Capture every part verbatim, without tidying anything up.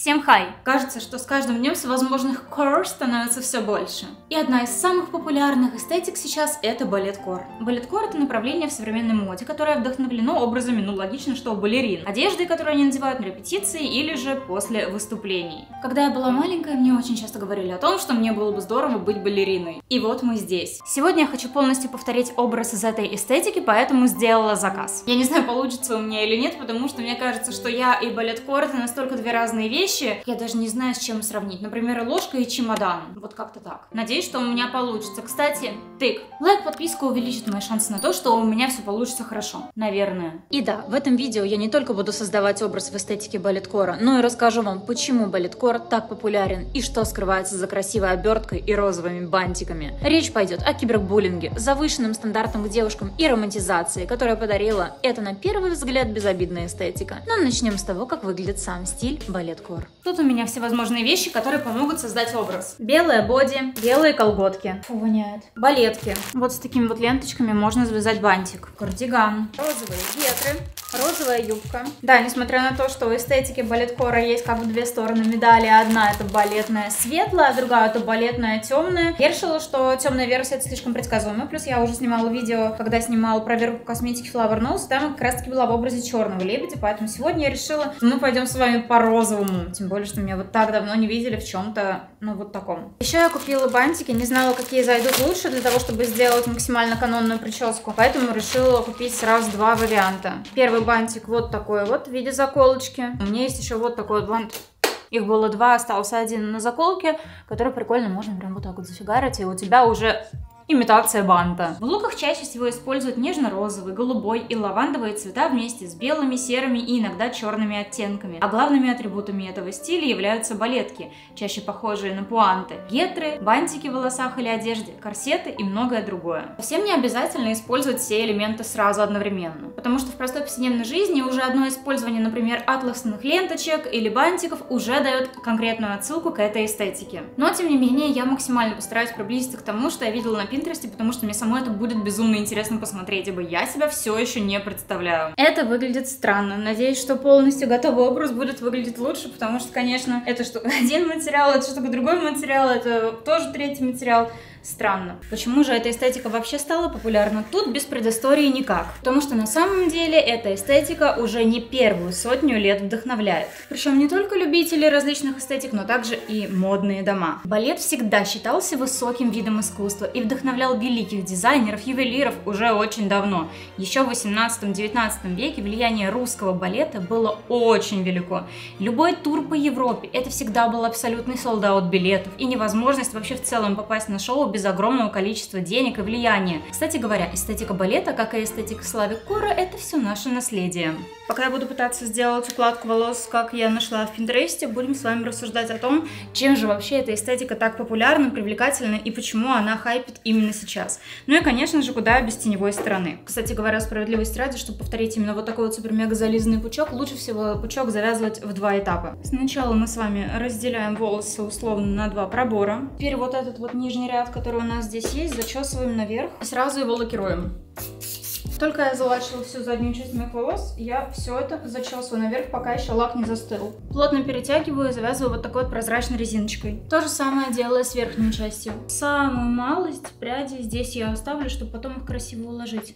Всем хай! Кажется, что с каждым днем всевозможных core становится все больше. И одна из самых популярных эстетик сейчас это балет-кор. Балет-кор — это направление в современной моде, которое вдохновлено образами, ну логично, что у балерин, одеждой, которую они надевают на репетиции или же после выступлений. Когда я была маленькая, мне очень часто говорили о том, что мне было бы здорово быть балериной. И вот мы здесь. Сегодня я хочу полностью повторить образ из этой эстетики, поэтому сделала заказ. Я не знаю, получится у меня или нет, потому что мне кажется, что я и балет-кор — это настолько две разные вещи. Я даже не знаю, с чем сравнить. Например, ложка и чемодан. Вот как-то так. Надеюсь, что у меня получится. Кстати, тык. Лайк, подписка увеличит мои шансы на то, что у меня все получится хорошо. Наверное. И да, в этом видео я не только буду создавать образ в эстетике балет-кора, но и расскажу вам, почему балет-кор так популярен и что скрывается за красивой оберткой и розовыми бантиками. Речь пойдет о кибербуллинге, завышенным стандартам к девушкам и романтизации, которая подарила это на первый взгляд безобидная эстетика. Но начнем с того, как выглядит сам стиль балет-кор. Тут у меня всевозможные вещи, которые помогут создать образ. Белое боди, белые колготки. Фу, воняет. Балетки. Вот с такими вот ленточками можно завязать бантик. Кардиган. Розовые ветры. Розовая юбка. Да, несмотря на то, что в эстетике балет-кора есть как бы две стороны медали. Одна это балетная светлая, а другая это балетная темная. Я решила, что темная версия это слишком предсказуемо. Плюс я уже снимала видео, когда снимала проверку косметики Flower Nose. Там как раз таки была в образе черного лебедя. Поэтому сегодня я решила, что мы пойдем с вами по розовому. Тем более, что меня вот так давно не видели в чем-то, ну вот таком. Еще я купила бантики, не знала, какие зайдут лучше для того, чтобы сделать максимально канонную прическу. Поэтому решила купить сразу два варианта. Первый бантик вот такой вот в виде заколочки. У меня есть еще вот такой вот бант. Их было два, остался один на заколке, который прикольно можно прям вот так вот зафигарить, и у тебя уже имитация банта. В луках чаще всего используют нежно-розовый, голубой и лавандовые цвета вместе с белыми, серыми и иногда черными оттенками. А главными атрибутами этого стиля являются балетки, чаще похожие на пуанты, гетры, бантики в волосах или одежде, корсеты и многое другое. Совсем не обязательно использовать все элементы сразу одновременно, потому что в простой повседневной жизни уже одно использование, например, атласных ленточек или бантиков уже дает конкретную отсылку к этой эстетике. Но тем не менее я максимально постараюсь приблизиться к тому, что я видела на Пинтересте, потому что мне самой это будет безумно интересно посмотреть, ибо я себя все еще не представляю. Это выглядит странно. Надеюсь, что полностью готовый образ будет выглядеть лучше, потому что, конечно, это штука один материал, это штука другой материал, это тоже третий материал. Странно. Почему же эта эстетика вообще стала популярна? Тут без предыстории никак. Потому что на самом деле эта эстетика уже не первую сотню лет вдохновляет. Причем не только любители различных эстетик, но также и модные дома. Балет всегда считался высоким видом искусства и вдохновлял великих дизайнеров, ювелиров уже очень давно. Еще в восемнадцатом-девятнадцатом веке влияние русского балета было очень велико. Любой тур по Европе — это всегда был абсолютный солд-аут билетов и невозможность вообще в целом попасть на шоу без огромного количества денег и влияния. Кстати говоря, эстетика балета, как и эстетика славик-кора, это все наше наследие. Пока я буду пытаться сделать укладку волос, как я нашла в Пинтересте, будем с вами рассуждать о том, чем же вообще эта эстетика так популярна, привлекательна и почему она хайпит именно сейчас. Ну и, конечно же, куда без теневой стороны. Кстати говоря, справедливости ради, чтобы повторить именно вот такой вот супер-мега зализанный пучок, лучше всего пучок завязывать в два этапа. Сначала мы с вами разделяем волосы условно на два пробора. Теперь вот этот вот нижний ряд, который у нас здесь есть, зачесываем наверх и сразу его лакируем. Только я залачила всю заднюю часть моих волос, я все это зачесываю наверх, пока еще лак не застыл. Плотно перетягиваю и завязываю вот такой вот прозрачной резиночкой. То же самое делаю с верхней частью. Самую малость пряди здесь я оставлю, чтобы потом их красиво уложить.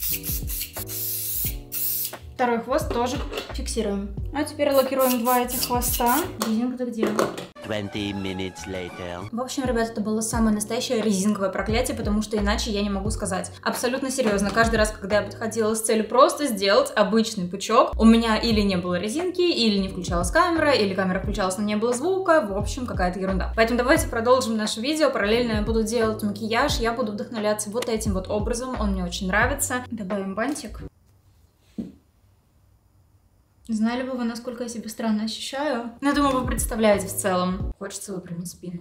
Второй хвост тоже фиксируем. А теперь лакируем два этих хвоста. Резинка-то где? twenty minutes later. В общем, ребят, это было самое настоящее резинковое проклятие, потому что иначе я не могу сказать. Абсолютно серьезно. Каждый раз, когда я подходила с целью просто сделать обычный пучок, у меня или не было резинки, или не включалась камера, или камера включалась, но не было звука. В общем, какая-то ерунда. Поэтому давайте продолжим наше видео. Параллельно я буду делать макияж. Я буду вдохновляться вот этим вот образом. Он мне очень нравится. Добавим бантик. Знали бы вы, насколько я себя странно ощущаю? Но я думаю, вы представляете в целом. Хочется выпрямить спину.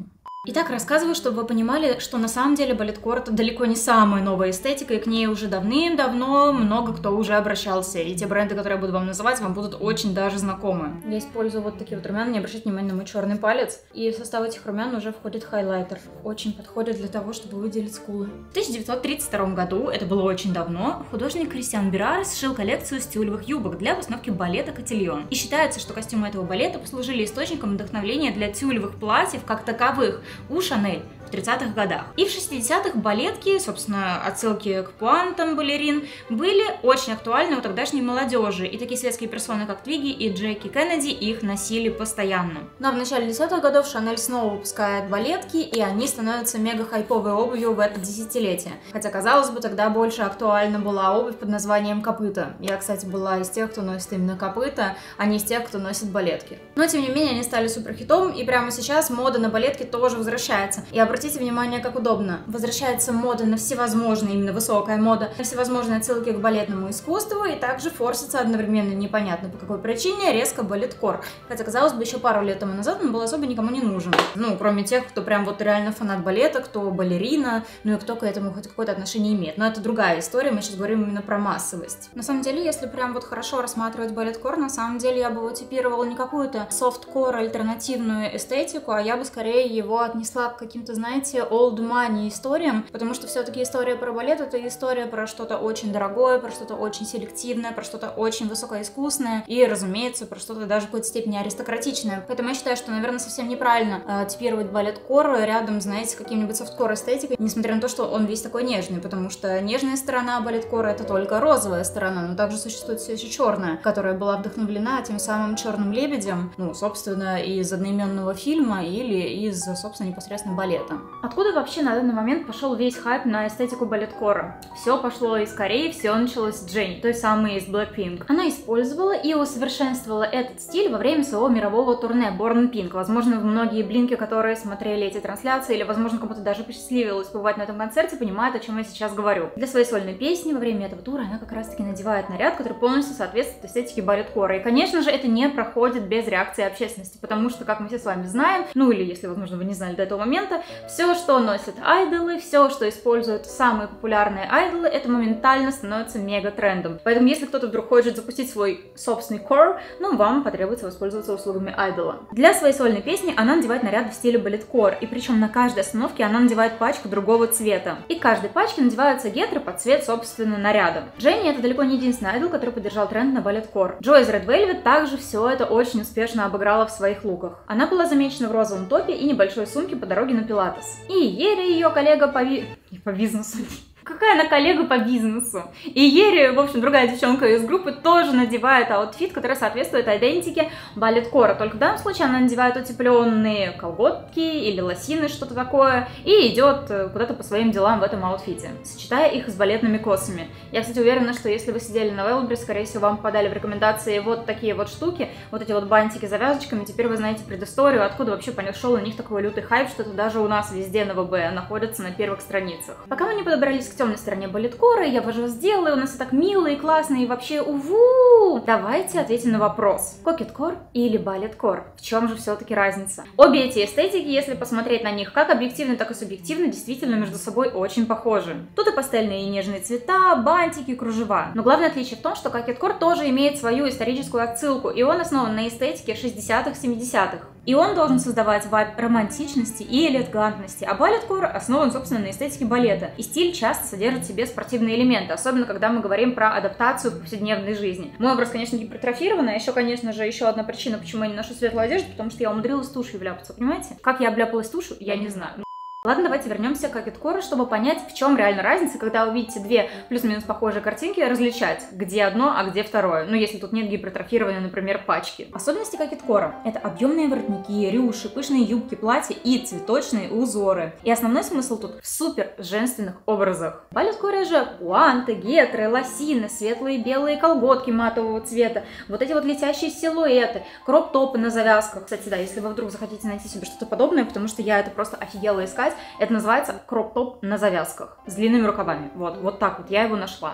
Итак, рассказываю, чтобы вы понимали, что на самом деле балеткор — это далеко не самая новая эстетика, и к ней уже давным-давно много кто уже обращался, и те бренды, которые я буду вам называть, вам будут очень даже знакомы. Я использую вот такие вот румяна, не обращайте внимания на мой черный палец, и в состав этих румян уже входит хайлайтер. Очень подходит для того, чтобы выделить скулы. В тысяча девятьсот тридцать втором году, это было очень давно, художник Кристиан Берар сшил коллекцию из тюлевых юбок для постановки балета «Котильон». И считается, что костюмы этого балета послужили источником вдохновления для тюлевых платьев как таковых у Шанель в тридцатых годах. И в шестидесятых балетки, собственно, отсылки к пуантам балерин, были очень актуальны у тогдашней молодежи, и такие светские персоны, как Твигги и Джеки Кеннеди, их носили постоянно. Но в начале десятых годов Шанель снова выпускает балетки, и они становятся мега-хайповой обувью в это десятилетие. Хотя, казалось бы, тогда больше актуальна была обувь под названием копыта. Я, кстати, была из тех, кто носит именно копыта, а не из тех, кто носит балетки. Но, тем не менее, они стали суперхитом, и прямо сейчас мода на балетки тоже возвращается. И обратите внимание, как удобно. Возвращается мода на всевозможные, именно высокая мода, на всевозможные отсылки к балетному искусству, и также форсится одновременно непонятно по какой причине резко балеткор. Хотя, казалось бы, еще пару лет тому назад он был особо никому не нужен. Ну, кроме тех, кто прям вот реально фанат балета, кто балерина, ну и кто к этому хоть какое-то отношение имеет. Но это другая история, мы сейчас говорим именно про массовость. На самом деле, если прям вот хорошо рассматривать балеткор, на самом деле я бы его типировала не какую-то софткор альтернативную эстетику, а я бы скорее его отнесла к каким-то, знаете, old money историям, потому что все-таки история про балет — это история про что-то очень дорогое, про что-то очень селективное, про что-то очень высокоискусное и, разумеется, про что-то даже в какой-то степени аристократичное. Поэтому я считаю, что, наверное, совсем неправильно э, типировать балеткор рядом, знаете, с каким-нибудь софткор эстетикой, несмотря на то, что он весь такой нежный, потому что нежная сторона балеткора — это только розовая сторона, но также существует все еще черная, которая была вдохновлена тем самым «Черным лебедем», ну, собственно, из одноименного фильма или из, собственно, непосредственно балета. Откуда вообще на данный момент пошел весь хайп на эстетику балеткора? Все пошло из Кореи, все началось с Дженни, той самой из Blackpink. Она использовала и усовершенствовала этот стиль во время своего мирового турне Born in Pink. Возможно, многие блинки, которые смотрели эти трансляции, или, возможно, кому-то даже посчастливилось побывать на этом концерте, понимают, о чем я сейчас говорю. Для своей сольной песни во время этого тура она как раз-таки надевает наряд, который полностью соответствует эстетике балеткора. И, конечно же, это не проходит без реакции общественности, потому что, как мы все с вами знаем, ну или, если, возможно, вы не знали до этого момента, все, что носят айдолы, все, что используют самые популярные айдолы, это моментально становится мега-трендом. Поэтому, если кто-то вдруг хочет запустить свой собственный кор, ну, вам потребуется воспользоваться услугами айдола. Для своей сольной песни она надевает наряд в стиле балеткор, и причем на каждой остановке она надевает пачку другого цвета. И к каждой пачке надеваются гетры под цвет, собственно, наряда. Дженни — это далеко не единственный айдол, который поддержал тренд на балеткор. Джо из Red Velvet также все это очень успешно обыграла в своих луках. Она была замечена в розовом топе и небольшой сумке по дороге на пилатес. И Ери, ее коллега по, ви... по бизнесу. Какая она коллега по бизнесу. И Ери, в общем, другая девчонка из группы, тоже надевает аутфит, который соответствует идентике балеткора. Только в данном случае она надевает утепленные колготки или лосины, что-то такое, и идет куда-то по своим делам в этом аутфите, сочетая их с балетными косами. Я, кстати, уверена, что если вы сидели на Wildberries, скорее всего, вам попадали в рекомендации вот такие вот штуки, вот эти вот бантики с завязочками. Теперь вы знаете предысторию, откуда вообще пошел у них такой лютый хайп, что это даже у нас везде на ВБ находится на первых страницах. Пока мы не подобрались к темной стороне балеткора, я вас сделаю, у нас все так мило и классно, и вообще уву! Давайте ответим на вопрос. Кокеткор или балеткор? В чем же все-таки разница? Обе эти эстетики, если посмотреть на них как объективно, так и субъективно, действительно между собой очень похожи. Тут и пастельные и нежные цвета, бантики, кружева. Но главное отличие в том, что кокеткор тоже имеет свою историческую отсылку, и он основан на эстетике шестидесятых-семидесятых. И он должен создавать вайб романтичности и элегантности, а балеткор основан, собственно, на эстетике балета. И стиль часто содержит в себе спортивные элементы, особенно когда мы говорим про адаптацию к повседневной жизни. Мой образ, конечно, гипертрофированный, а еще, конечно же, еще одна причина, почему я не ношу светлую одежду, потому что я умудрилась тушью вляпаться, понимаете? Как я обляпалась тушью, я не знаю. Ладно, давайте вернемся к кокеткору, чтобы понять, в чем реально разница, когда увидите две плюс-минус похожие картинки, различать, где одно, а где второе. Ну, если тут нет гипертрофированной, например, пачки. Особенности кокеткора — это объемные воротники, рюши, пышные юбки, платья и цветочные узоры. И основной смысл тут в супер женственных образах. В балеткоре же пуанты, гетры, лосины, светлые белые колготки матового цвета, вот эти вот летящие силуэты, кроп-топы на завязках. Кстати, да, если вы вдруг захотите найти себе что-то подобное, потому что я это просто офигела искать, это называется кроп-топ на завязках с длинными рукавами. Вот, вот так вот я его нашла.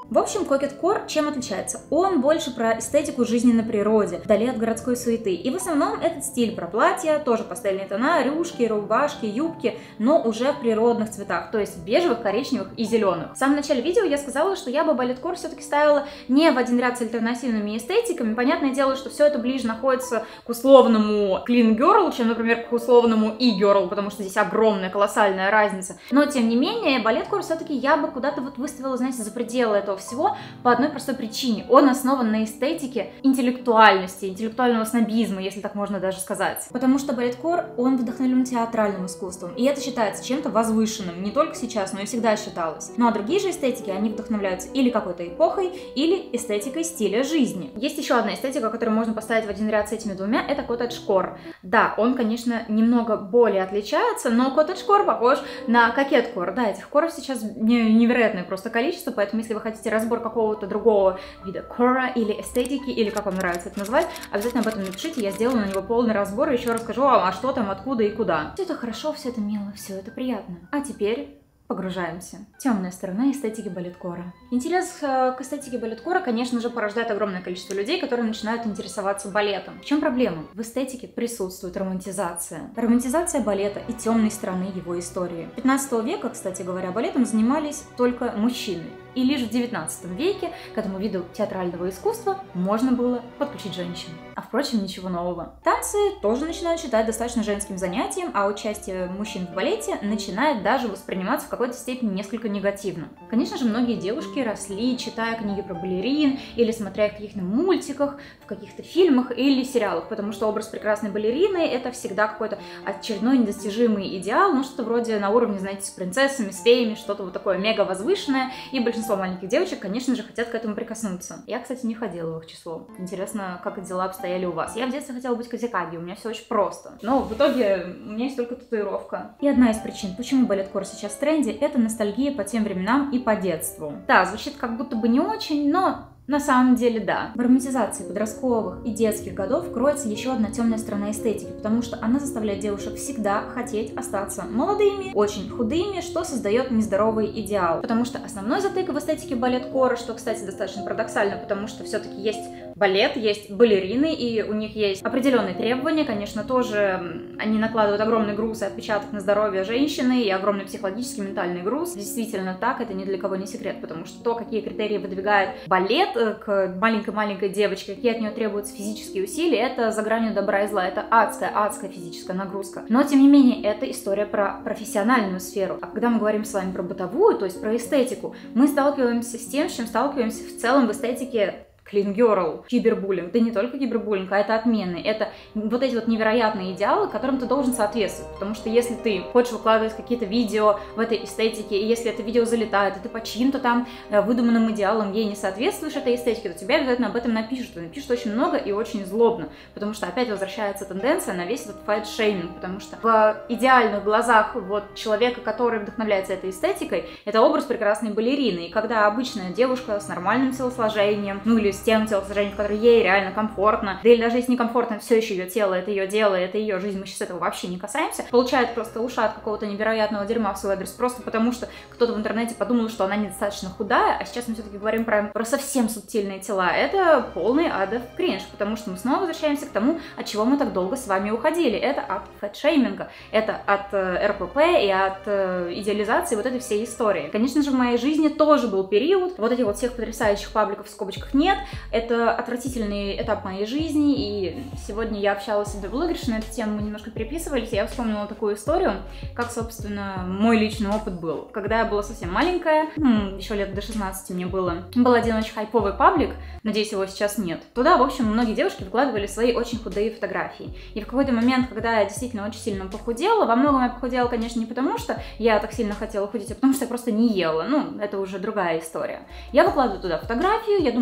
В общем, кокет-кор чем отличается? Он больше про эстетику жизни на природе, вдали от городской суеты. И в основном этот стиль про платья, тоже пастельные тона, рюшки, рубашки, юбки, но уже в природных цветах, то есть в бежевых, коричневых и зеленых. В самом начале видео я сказала, что я бы балет-кор все-таки ставила не в один ряд с альтернативными эстетиками. Понятное дело, что все это ближе находится к условному clean girl, чем, например, к условному e-girl, потому что здесь огромная, колоссальная разница. Но, тем не менее, балет-кор все-таки я бы куда-то вот выставила, знаете, за пределы этого всего по одной простой причине. Он основан на эстетике интеллектуальности, интеллектуального снобизма, если так можно даже сказать. Потому что балет-кор, он вдохновлен театральным искусством, и это считается чем-то возвышенным, не только сейчас, но и всегда считалось. Ну а другие же эстетики, они вдохновляются или какой-то эпохой, или эстетикой стиля жизни. Есть еще одна эстетика, которую можно поставить в один ряд с этими двумя, это коттедж-кор. Да, он, конечно, немного более отличается, но коттедж-кор похож на кокет-кор. Да, этих коров сейчас невероятное просто количество, поэтому если вы хотите разбор какого-то другого вида кора или эстетики, или как вам нравится это назвать, обязательно об этом напишите, я сделаю на него полный разбор и еще расскажу вам, а что там, откуда и куда. Все это хорошо, все это мило, все это приятно. А теперь погружаемся. Темная сторона эстетики балет-кора. Интерес к эстетике балет-кора, конечно же, порождает огромное количество людей, которые начинают интересоваться балетом. В чем проблема? В эстетике присутствует романтизация. Романтизация балета и темной стороны его истории. пятнадцатого века, кстати говоря, балетом занимались только мужчины. И лишь в девятнадцатом веке к этому виду театрального искусства можно было подключить женщин. А впрочем, ничего нового. Танцы тоже начинают считать достаточно женским занятием, а участие мужчин в балете начинает даже восприниматься в какой-то степени несколько негативно. Конечно же, многие девушки росли, читая книги про балерин, или смотря в каких-то мультиках, в каких-то фильмах или сериалах, потому что образ прекрасной балерины — это всегда какой-то очередной недостижимый идеал, ну что-то вроде на уровне, знаете, с принцессами, с феями, что-то вот такое мега возвышенное, и большинство маленьких девочек, конечно же, хотят к этому прикоснуться. Я, кстати, не ходила в их число. Интересно, как дела обстояли у вас. Я в детстве хотела быть козякаги, у меня все очень просто. Но в итоге у меня есть только татуировка. И одна из причин, почему балет-кор сейчас в тренде, это ностальгия по тем временам и по детству. Да, звучит как будто бы не очень, но на самом деле, да. В романтизации подростковых и детских годов кроется еще одна темная сторона эстетики, потому что она заставляет девушек всегда хотеть остаться молодыми, очень худыми, что создает нездоровый идеал. Потому что основной затык в эстетике балет-кора, что, кстати, достаточно парадоксально, потому что все-таки есть балет, есть балерины, и у них есть определенные требования, конечно, тоже они накладывают огромный груз и отпечаток на здоровье женщины, и огромный психологический, ментальный груз. Действительно так, это ни для кого не секрет, потому что то, какие критерии выдвигает балет к маленькой-маленькой девочке, какие от нее требуются физические усилия, это за гранью добра и зла, это адская, адская физическая нагрузка. Но, тем не менее, это история про профессиональную сферу. А когда мы говорим с вами про бытовую, то есть про эстетику, мы сталкиваемся с тем, с чем сталкиваемся в целом в эстетике clean girl, кибербуллинг, да не только кибербуллинг, а это отмены, это вот эти вот невероятные идеалы, которым ты должен соответствовать, потому что если ты хочешь выкладывать какие-то видео в этой эстетике, и если это видео залетает, и ты по чьим-то там выдуманным идеалам ей не соответствуешь этой эстетике, то тебе обязательно об этом напишут, и напишут очень много и очень злобно, потому что опять возвращается тенденция на весь этот файт-шейминг, потому что в идеальных глазах вот человека, который вдохновляется этой эстетикой, это образ прекрасной балерины, и когда обычная девушка с нормальным телосложением, ну или с тем телосложением, в котором ей реально комфортно, да или даже если некомфортно, это все еще ее тело, это ее дело, это ее жизнь, мы сейчас этого вообще не касаемся, получает просто ушат какого-то невероятного дерьма в свой адрес, просто потому что кто-то в интернете подумал, что она недостаточно худая, а сейчас мы все-таки говорим про, про совсем субтильные тела, это полный адов кринж, потому что мы снова возвращаемся к тому, от чего мы так долго с вами уходили, это от фэт-шейминга, это от э, эр пэ пэ и от э, идеализации вот этой всей истории. Конечно же, в моей жизни тоже был период, вот этих вот всех потрясающих пабликов в скобочках нет, это отвратительный этап моей жизни, и сегодня я общалась с блогершей на эту тему, мы немножко переписывались, и я вспомнила такую историю, как, собственно, мой личный опыт был. Когда я была совсем маленькая, ну, еще лет до шестнадцати мне было, был один очень хайповый паблик, надеюсь, его сейчас нет. Туда, в общем, многие девушки выкладывали свои очень худые фотографии. И в какой-то момент, когда я действительно очень сильно похудела, во многом я похудела, конечно, не потому, что я так сильно хотела худеть, а потому что я просто не ела. Ну, это уже другая история. Я выкладываю туда фотографию, я думаю, что я очень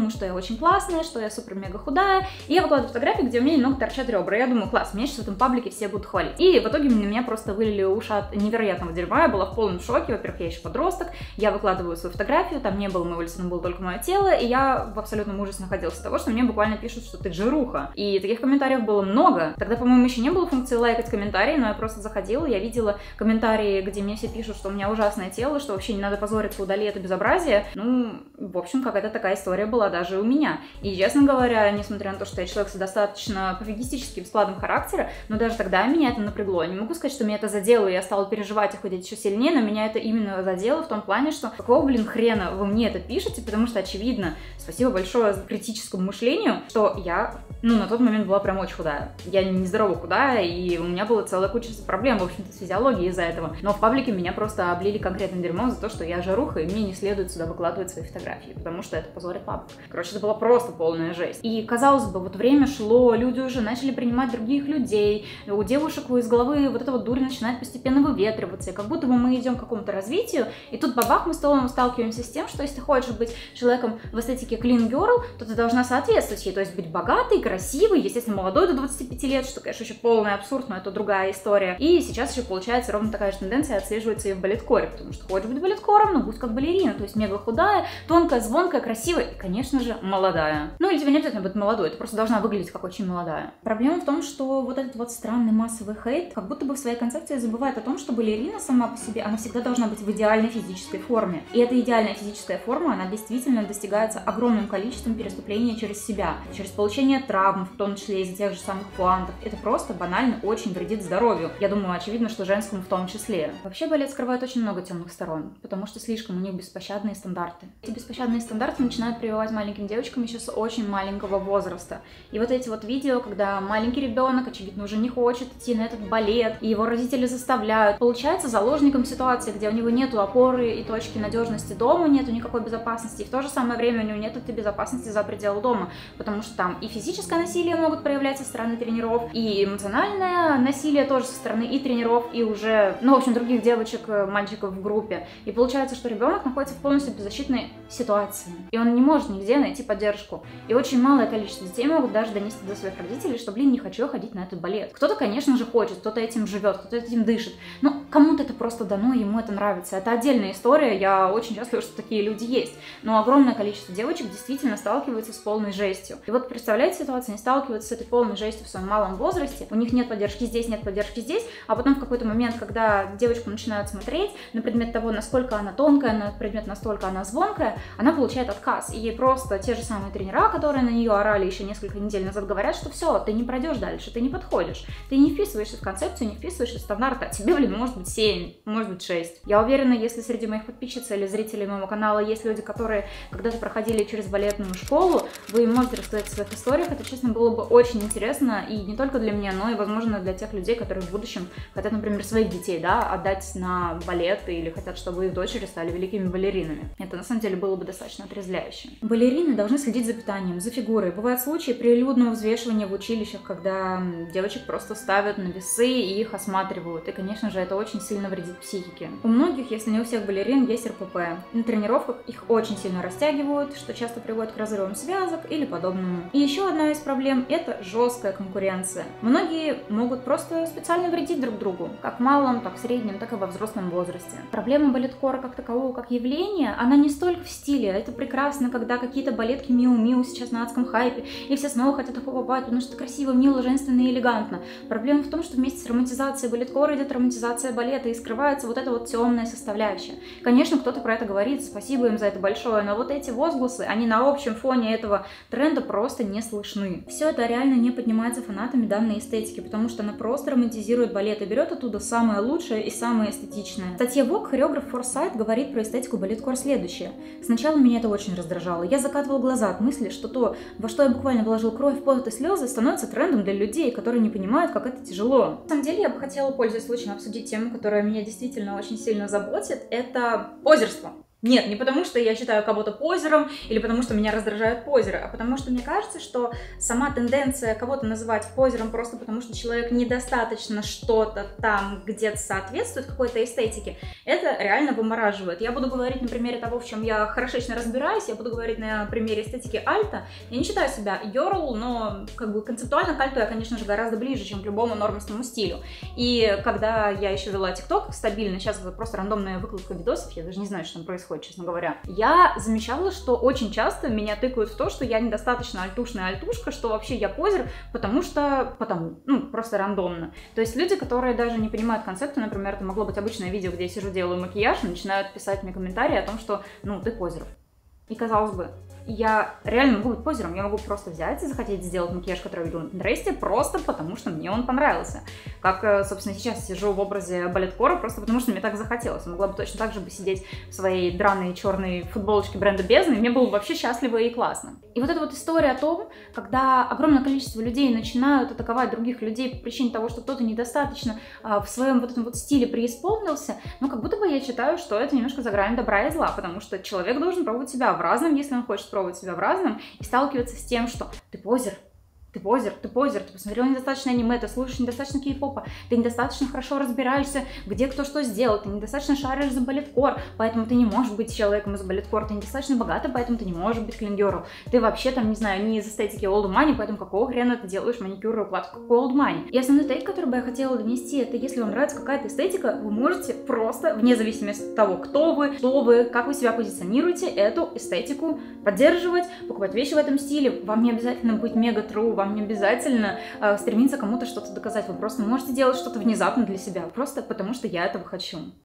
очень классная, что я супер-мега худая, и я выкладываю фотографии, где у меня немного торчат ребра. И я думаю, класс, меня сейчас в этом паблике все будут хвалить. И в итоге на меня просто вылили уши от невероятного дерьма, я была в полном шоке. Во-первых, я еще подросток, я выкладываю свою фотографию, там не было моего лица, но было только мое тело, и я в абсолютном ужасе находилась от того, что мне буквально пишут, что ты жируха. И таких комментариев было много. Тогда, по-моему, еще не было функции лайкать комментарии, но я просто заходила, я видела комментарии, где мне все пишут, что у меня ужасное тело, что вообще не надо позориться, удали это безобразие. Ну, в общем, какая-то такая история была даже у меня. И, честно говоря, несмотря на то, что я человек с достаточно пофигистическим складом характера, но даже тогда меня это напрягло. Не могу сказать, что меня это задело, и я стала переживать и худеть еще сильнее, но меня это именно задело в том плане, что какого, блин, хрена вы мне это пишете, потому что, очевидно, спасибо большое за критическому мышлению, что я, ну, на тот момент была прям очень худая. Я нездорово худая, и у меня была целая куча проблем, в общем-то, с физиологией из-за этого. Но в паблике меня просто облили конкретным дерьмом за то, что я жаруха, и мне не следует сюда выкладывать свои фотографии, потому что это позорит паблик. Короче, это была просто полная жесть. И, казалось бы, вот время шло, люди уже начали принимать других людей, у девушек из головы вот эта вот дурь начинает постепенно выветриваться, и как будто бы мы идем к какому-то развитию, и тут бабах мы сталкиваемся с тем, что если ты хочешь быть человеком в эстетике clean girl, то ты должна соответствовать ей, то есть быть богатой, красивой, естественно, молодой до двадцати пяти лет, что, конечно, еще полный абсурд, но это другая история. И сейчас еще получается ровно такая же тенденция отслеживается и в балеткоре, потому что хочешь быть балеткором, но будь как балерина, то есть мега худая, тонкая, звонкая, красивая и, конечно же, молодая. Ну или тебе не обязательно быть молодой, ты просто должна выглядеть как очень молодая. Проблема в том, что вот этот вот странный массовый хейт как будто бы в своей концепции забывает о том, что балерина сама по себе, она всегда должна быть в идеальной физической форме. И эта идеальная физическая форма, она действительно достигается огромным количеством переступлений через себя, через получение травм, в том числе из-за тех же самых пуантов. Это просто банально очень вредит здоровью. Я думаю, очевидно, что женскому в том числе. Вообще балет скрывает очень много темных сторон, потому что слишком у них беспощадные стандарты. Эти беспощадные стандарты начинают прививать маленьким девочкам еще с очень маленького возраста. И вот эти вот видео, когда маленький ребенок, очевидно, уже не хочет идти на этот балет, и его родители заставляют, получается заложником ситуации, где у него нету опоры и точки надежности дома, нету никакой безопасности, и в то же самое время у него нет этой безопасности за пределы дома, потому что там и физическое насилие могут проявлять со стороны тренеров, и эмоциональное насилие тоже со стороны и тренеров, и уже, ну, в общем, других девочек, мальчиков в группе. И получается, что ребенок находится в полностью беззащитной ситуации, и он не может нигде найти поддержку. И очень малое количество детей могут даже донести до своих родителей, что, блин, не хочу я ходить на этот балет. Кто-то, конечно же, хочет, кто-то этим живет, кто-то этим дышит, но кому-то это просто дано, ему это нравится. Это отдельная история, я очень счастлива, что такие люди есть. Но огромное количество девочек действительно сталкиваются с полной жестью. И вот представляете ситуацию, они сталкиваются с этой полной жестью в своем малом возрасте, у них нет поддержки здесь, нет поддержки здесь, а потом в какой-то момент, когда девочку начинают смотреть на предмет того, насколько она тонкая, на предмет, настолько она звонкая, она получает отказ. И ей просто те же самые тренера, которые на нее орали еще несколько недель назад, говорят, что все, ты не пройдешь дальше, ты не подходишь, ты не вписываешься в концепцию, не вписываешься в стандарты, а тебе, блин, может быть семь, может быть шесть. Я уверена, если среди моих подписчиц или зрителей моего канала есть люди, которые когда-то проходили через балетную школу, вы им можете рассказать о своих историях, это, честно, было бы очень интересно, и не только для меня, но и, возможно, для тех людей, которые в будущем хотят, например, своих детей, да, отдать на балет или хотят, чтобы их дочери стали великими балеринами. Это, на самом деле, было бы достаточно отрезвляюще. Балерины должны следить за питанием, за фигурой. Бывают случаи прилюдного взвешивания в училищах, когда девочек просто ставят на весы и их осматривают. И, конечно же, это очень сильно вредит психике. У многих, если не у всех балерин, есть эр пэ пэ. На тренировках их очень сильно растягивают, что часто приводит к разрывам связок или подобному. И еще одна из проблем – это жесткая конкуренция. Многие могут просто специально вредить друг другу, как в малом, так в среднем, так и во взрослом возрасте. Проблема балеткора как такового, как явления, она не столько в стиле. Это прекрасно, когда какие-то балетки миу-миу сейчас на адском хайпе, и все снова хотят их покупать, потому что красиво, мило, женственно и элегантно. Проблема в том, что вместе с романтизацией балеткора идет романтизация балета, и скрывается вот эта вот темная составляющая. Конечно, кто-то про это говорит, спасибо им за это большое, но вот эти возгласы, они на общем фоне этого тренда просто не слышны. Все это реально не поднимается фанатами данной эстетики, потому что она просто романтизирует балет и берет оттуда самое лучшее и самое эстетичное. В статье Vogue хореограф Форсайт говорит про эстетику балеткор следующее. Сначала меня это очень раздражало. Я закатывал глаза от мысли, что то, во что я буквально вложил кровь, пот и слезы, становится трендом для людей, которые не понимают, как это тяжело. На самом деле, я бы хотела, пользуясь случаем, обсудить тему, которая меня действительно очень сильно заботит. Это позерство. Нет, не потому что я считаю кого-то позером или потому что меня раздражают позеры, а потому что мне кажется, что сама тенденция кого-то называть позером просто потому, что человек недостаточно что-то там где-то соответствует какой-то эстетике, это реально вымораживает. Я буду говорить на примере того, в чем я хорошечно разбираюсь, я буду говорить на примере эстетики альта. Я не считаю себя йорл, но как бы концептуально к альту я, конечно же, гораздо ближе, чем к любому нормистому стилю. И когда я еще вела ТикТок стабильно, сейчас это просто рандомная выкладка видосов, я даже не знаю, что там происходит, честно говоря, я замечала, что очень часто меня тыкают в то, что я недостаточно альтушная альтушка, что вообще я позер, потому что, потому, ну, просто рандомно. То есть люди, которые даже не понимают концепта, например, это могло быть обычное видео, где я сижу, делаю макияж, начинают писать мне комментарии о том, что, ну, ты позер. И казалось бы, я реально могу быть позером, я могу просто взять и захотеть сделать макияж, который я видела на Пинтересте, просто потому что мне он понравился. Как, собственно, сейчас сижу в образе балеткора, просто потому что мне так захотелось. Я могла бы точно так же бы сидеть в своей драной черной футболочке бренда Бездна, и мне было бы вообще счастливо и классно. И вот эта вот история о том, когда огромное количество людей начинают атаковать других людей по причине того, что кто-то недостаточно а, в своем вот этом вот стиле преисполнился, ну, как будто бы я считаю, что это немножко за гранью добра и зла, потому что человек должен пробовать себя в разном, если он хочет пробовать себя в разном, и сталкиваться с тем, что ты позер, ты позер, ты позер, ты посмотрел недостаточно аниме, ты слушаешь недостаточно кей-попа, ты недостаточно хорошо разбираешься, где кто что сделал, ты недостаточно шаришь за балеткор, поэтому ты не можешь быть человеком из балеткор, ты недостаточно богата, поэтому ты не можешь быть клингерл, ты вообще там, не знаю, не из эстетики old money, поэтому какого хрена ты делаешь маникюр и укладку, какой old money. И основной тейк, который бы я хотела донести, это если вам нравится какая-то эстетика, вы можете просто, вне зависимости от того, кто вы, что вы, как вы себя позиционируете, эту эстетику поддерживать, покупать вещи в этом стиле, вам не обязательно быть мега true, вам не обязательно э, стремиться кому-то что-то доказать, вы просто можете делать что-то внезапно для себя, просто потому что я этого хочу.